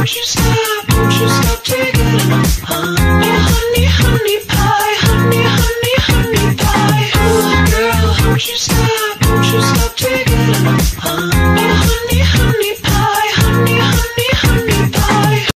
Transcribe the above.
Don't you stop, don't you stop taking it. Oh, honey, honey pie, honey, honey, honey pie. Oh, girl, don't you stop taking it.